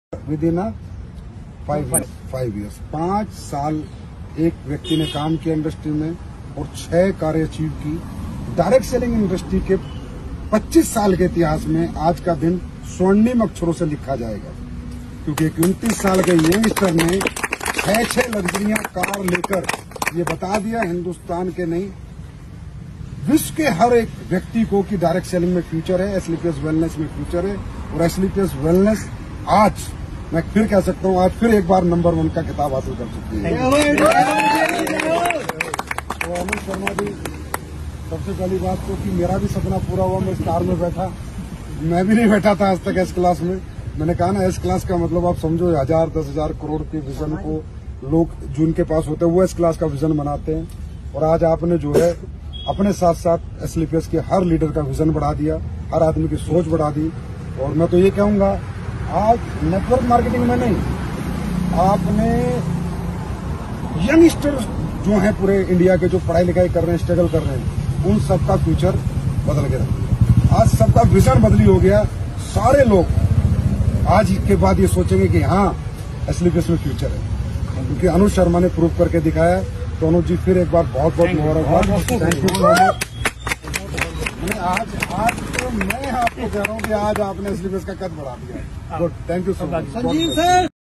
With in 5 years 5 साल एक व्यक्ति ने काम किया इंडस्ट्री में और 6 कार्य अचीव की। डायरेक्ट सेलिंग इंडस्ट्री के 25 साल के इतिहास में आज का दिन स्वर्णिम अक्षरों से लिखा जाएगा, क्योंकि एक 29 साल के यंगस्टर ने 6 लग्जरियां कार लेकर ये बता दिया हिंदुस्तान के नहीं विश्व के हर एक व्यक्ति को कि डायरेक्ट सेलिंग में फ्यूचर है, एसलीपीएस वेलनेस में फ्यूचर है। और एसलीपीएस वेलनेस आज मैं फिर कह सकता हूं, आज फिर एक बार नंबर 1 का खिताब हासिल कर चुकी है। तो अमित शर्मा जी, सबसे पहली बात तो कि मेरा भी सपना पूरा हुआ, मैं स्टार में बैठा। मैं भी नहीं बैठा था आज तक एस क्लास में। मैंने कहा ना, एस क्लास का मतलब आप समझो 1000 10,000 करोड़ के विजन को लोग जो उनके पास होते हैं वो एस क्लास का विजन बनाते हैं। और आज आपने जो है अपने साथ साथ एसलीपीएस के हर लीडर का विजन बढ़ा दिया, हर आदमी की सोच बढ़ा दी। और मैं तो ये कहूंगा, आज नेटवर्क मार्केटिंग में नहीं, आपने यंगस्टर जो हैं पूरे इंडिया के, जो पढ़ाई लिखाई कर रहे हैं, स्ट्रगल कर रहे हैं, उन सबका फ्यूचर बदल गया। आज सबका विजन बदली हो गया। सारे लोग आज के बाद ये सोचेंगे कि हाँ, एसलीपीएस में फ्यूचर है, क्योंकि अनुज शर्मा ने प्रूव करके दिखाया। तो अनुज जी, फिर एक बार बहुत बहुत मुबारकबाद। Thank you so much. आज तो मैं आपको कह रहा हूँ कि आज आपने एसलीपीएस का कद बढ़ा दिया। Good, thank you so much.